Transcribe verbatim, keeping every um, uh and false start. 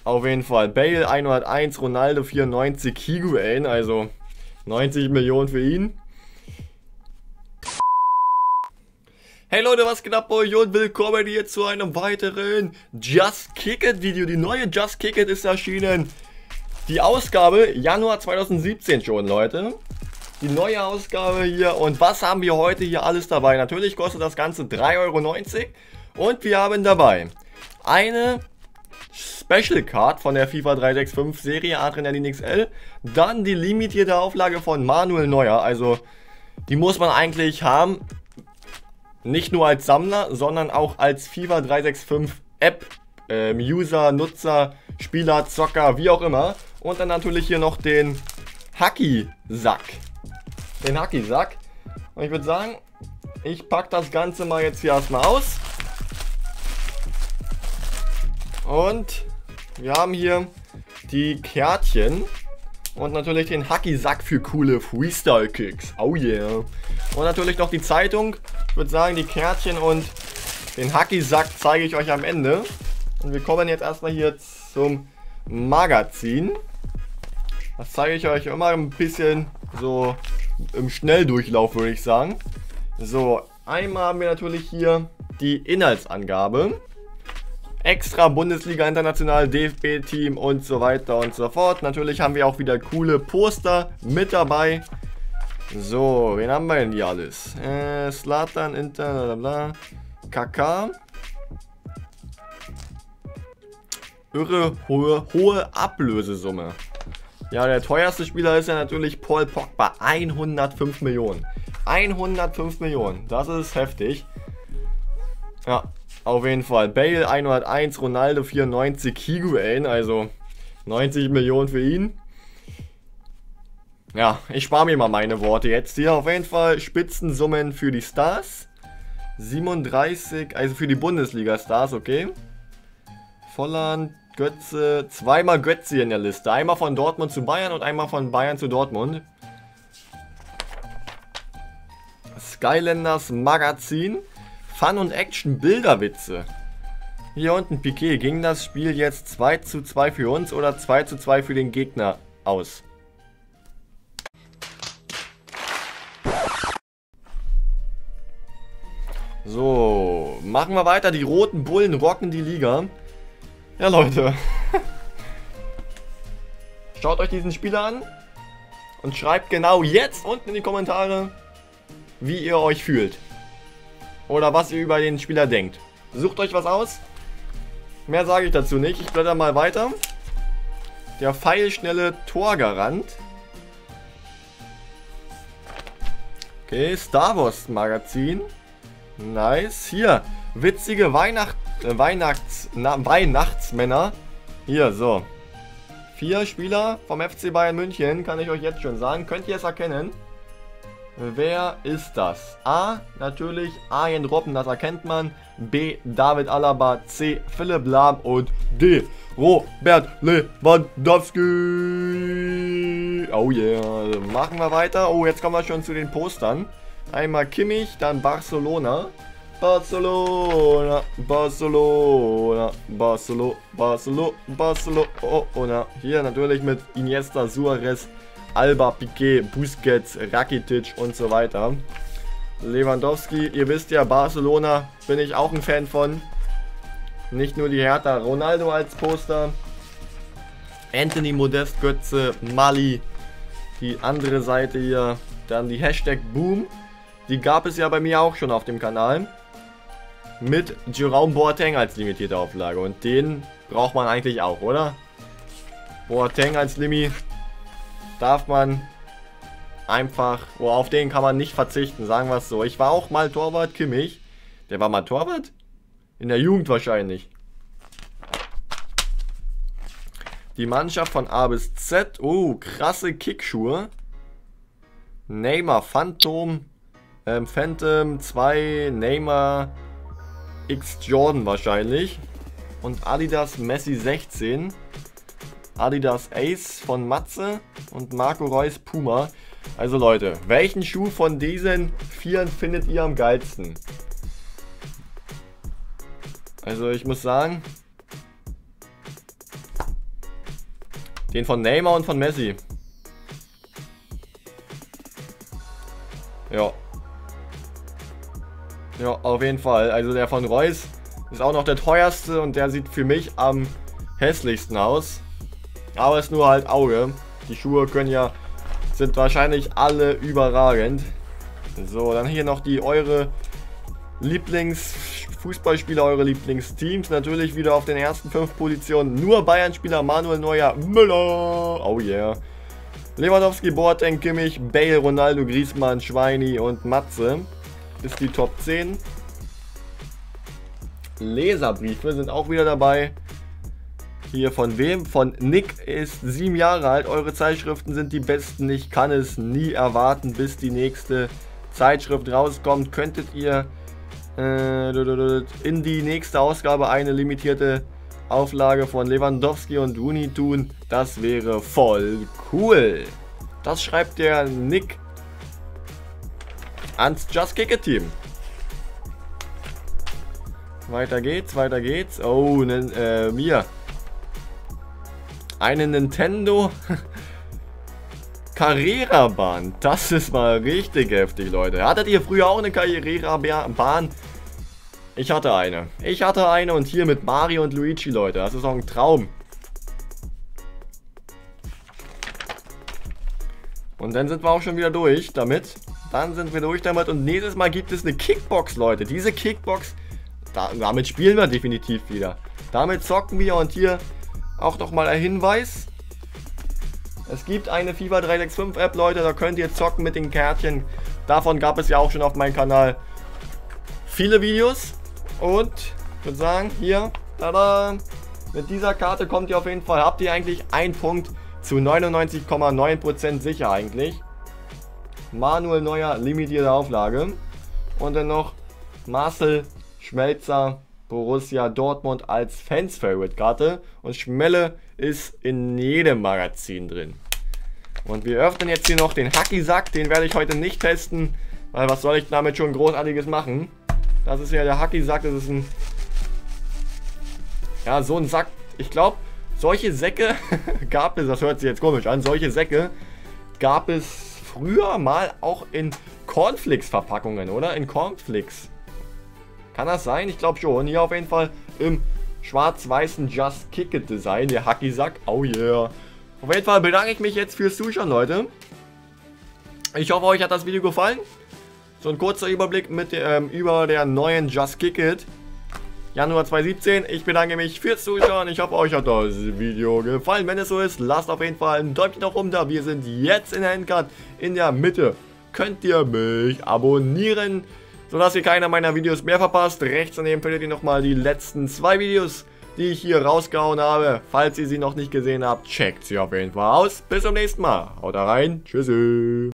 auf jeden Fall. Bale hunderteins, Ronaldo vierundneunzig, Higuain, also neunzig Millionen für ihn. Hey Leute, was geht ab bei euch und willkommen hier zu einem weiteren Just Kick It Video. Die neue Just Kick It ist erschienen. Die Ausgabe Januar zweitausendsiebzehn schon, Leute. Die neue Ausgabe hier. Und was haben wir heute hier alles dabei? Natürlich kostet das Ganze drei Euro neunzig. Und wir haben dabei eine Special Card von der FIFA dreihundertfünfundsechzig Serie Adrenalin X L. Dann die limitierte Auflage von Manuel Neuer. Also die muss man eigentlich haben. Nicht nur als Sammler, sondern auch als FIFA dreihundertfünfundsechzig App, ähm, User, Nutzer, Spieler, Zocker, wie auch immer. Und dann natürlich hier noch den Hacky-Sack. Den Hacky-Sack. Und ich würde sagen, ich packe das Ganze mal jetzt hier erstmal aus. Und wir haben hier die Kärtchen. Und natürlich den Hacky-Sack für coole Freestyle-Kicks. Oh yeah. Und natürlich noch die Zeitung. Ich würde sagen, die Kärtchen und den Hacky-Sack zeige ich euch am Ende. Und wir kommen jetzt erstmal hier zum Magazin. Das zeige ich euch immer ein bisschen so im Schnelldurchlauf, würde ich sagen. So, einmal haben wir natürlich hier die Inhaltsangabe. Extra Bundesliga, International, D F B-Team und so weiter und so fort. Natürlich haben wir auch wieder coole Poster mit dabei. So, wen haben wir denn hier alles? Äh, Zlatan, Inter, bla bla. K K. Irre hohe, hohe Ablösesumme. Ja, der teuerste Spieler ist ja natürlich Paul Pogba. hundertfünf Millionen. hundertfünf Millionen. Das ist heftig. Ja, auf jeden Fall. Bale hunderteins, Ronaldo vierundneunzig, Higuain. Also neunzig Millionen für ihn. Ja, ich spare mir mal meine Worte jetzt hier. Auf jeden Fall Spitzensummen für die Stars. siebenunddreißig, also für die Bundesliga-Stars, okay. Volland, Götze, zweimal Götze in der Liste. Einmal von Dortmund zu Bayern und einmal von Bayern zu Dortmund. Skylanders Magazin. Fun und Action Bilderwitze. Hier unten Piqué. Ging das Spiel jetzt zwei zu zwei für uns oder zwei zu zwei für den Gegner aus? So, machen wir weiter. Die roten Bullen rocken die Liga. Ja, Leute. Schaut euch diesen Spieler an und schreibt genau jetzt unten in die Kommentare, wie ihr euch fühlt. Oder was ihr über den Spieler denkt. Sucht euch was aus. Mehr sage ich dazu nicht. Ich blätter mal weiter. Der pfeilschnelle Torgarant. Okay, Star Wars Magazin. Nice. Hier, witzige Weihnacht, äh, Weihnachts, na, Weihnachtsmänner. Hier, so. Vier Spieler vom F C Bayern München, kann ich euch jetzt schon sagen. Könnt ihr es erkennen? Wer ist das? A, natürlich Arjen Robben, das erkennt man. B, David Alaba. C, Philipp Lahm. Und D, Robert Lewandowski. Oh yeah. Machen wir weiter. Oh, jetzt kommen wir schon zu den Postern. Einmal Kimmich, dann Barcelona. Barcelona, Barcelona, Barcelona, Barcelona, Barcelona. Hier natürlich mit Iniesta, Suarez, Alba, Piqué, Busquets, Rakitic und so weiter. Lewandowski, ihr wisst ja, Barcelona bin ich auch ein Fan von. Nicht nur die Hertha, Ronaldo als Poster. Anthony Modest, Götze, Mali. Die andere Seite hier, dann die Hashtag Boom. Die gab es ja bei mir auch schon auf dem Kanal. Mit Jerome Boateng als limitierte Auflage. Und den braucht man eigentlich auch, oder? Boateng als Limi darf man einfach, oh, auf den kann man nicht verzichten, sagen wir es so. Ich war auch mal Torwart, Kimmich. Der war mal Torwart? In der Jugend wahrscheinlich. Die Mannschaft von A bis Z. Oh, krasse Kickschuhe. Neymar Phantom. Ähm, Phantom zwei, Neymar X Jordan wahrscheinlich. Und Adidas Messi sechzehn. Adidas Ace von Matze und Marco Reus Puma. Also Leute, welchen Schuh von diesen vieren findet ihr am geilsten? Also ich muss sagen, Den von Neymar und von Messi. Ja. Ja, auf jeden Fall. Also der von Reus ist auch noch der teuerste und der sieht für mich am hässlichsten aus. Aber ist nur halt Auge. Die Schuhe können ja, sind wahrscheinlich alle überragend. So, dann hier noch die eure Lieblingsfußballspieler, eure Lieblingsteams. Natürlich wieder auf den ersten fünf Positionen. Nur Bayern-Spieler, Manuel Neuer, Müller. Oh yeah. Lewandowski, Boateng, Kimmich, Bale, Ronaldo, Griezmann, Schweini und Matze. Ist die Top zehn. Leserbriefe sind auch wieder dabei. Hier von wem? Von Nick, ist sieben Jahre alt. Eure Zeitschriften sind die besten. Ich kann es nie erwarten, bis die nächste Zeitschrift rauskommt. Könntet ihr äh, in die nächste Ausgabe eine limitierte Auflage von Lewandowski und Rooney tun? Das wäre voll cool. Das schreibt der Nick ans Just Kick It Team. Weiter geht's, weiter geht's. Oh, ne, äh, mir. Eine Nintendo Carrera-Bahn. Das ist mal richtig heftig, Leute. Hattet ihr früher auch eine Carrera-Bahn? Ich hatte eine. Ich hatte eine und hier mit Mario und Luigi, Leute. Das ist auch ein Traum. Und dann sind wir auch schon wieder durch damit. Dann sind wir durch damit. Und nächstes Mal gibt es eine Kickbox, Leute. Diese Kickbox, da, damit spielen wir definitiv wieder. Damit zocken wir und hier auch nochmal ein Hinweis. Es gibt eine FIFA drei sechs fünf App, Leute. Da könnt ihr zocken mit den Kärtchen. Davon gab es ja auch schon auf meinem Kanal viele Videos. Und ich würde sagen, hier, tada, mit dieser Karte kommt ihr auf jeden Fall. Habt ihr eigentlich einen Punkt zu neunundneunzig Komma neun Prozent sicher eigentlich. Manuel Neuer, limitierte Auflage. Und dann noch Marcel Schmelzer, Borussia Dortmund als Fans-Favorite-Karte. Und Schmelle ist in jedem Magazin drin. Und wir öffnen jetzt hier noch den Hacky-Sack. Den werde ich heute nicht testen, weil was soll ich damit schon Großartiges machen? Das ist ja der Hacky-Sack. Das ist ein... Ja, so ein Sack. Ich glaube, solche Säcke gab es, das hört sich jetzt komisch an, solche Säcke gab es früher mal auch in Cornflakes-Verpackungen, oder? In Cornflakes. Kann das sein? Ich glaube schon. Hier auf jeden Fall im schwarz-weißen Just Kick It Design, der Hacky-Sack. Oh yeah. Auf jeden Fall bedanke ich mich jetzt fürs Zuschauen, Leute. Ich hoffe, euch hat das Video gefallen. So ein kurzer Überblick mit ähm, über der neuen Just Kick It. Januar zweitausendsiebzehn. Ich bedanke mich fürs Zuschauen. Ich hoffe, euch hat das Video gefallen. Wenn es so ist, lasst auf jeden Fall ein Däumchen nach oben da. Wir sind jetzt in der Endcard in der Mitte. Könnt ihr mich abonnieren, sodass ihr keiner meiner Videos mehr verpasst. Rechts daneben findet ihr nochmal die letzten zwei Videos, die ich hier rausgehauen habe. Falls ihr sie noch nicht gesehen habt, checkt sie auf jeden Fall aus. Bis zum nächsten Mal. Haut rein. Tschüssi.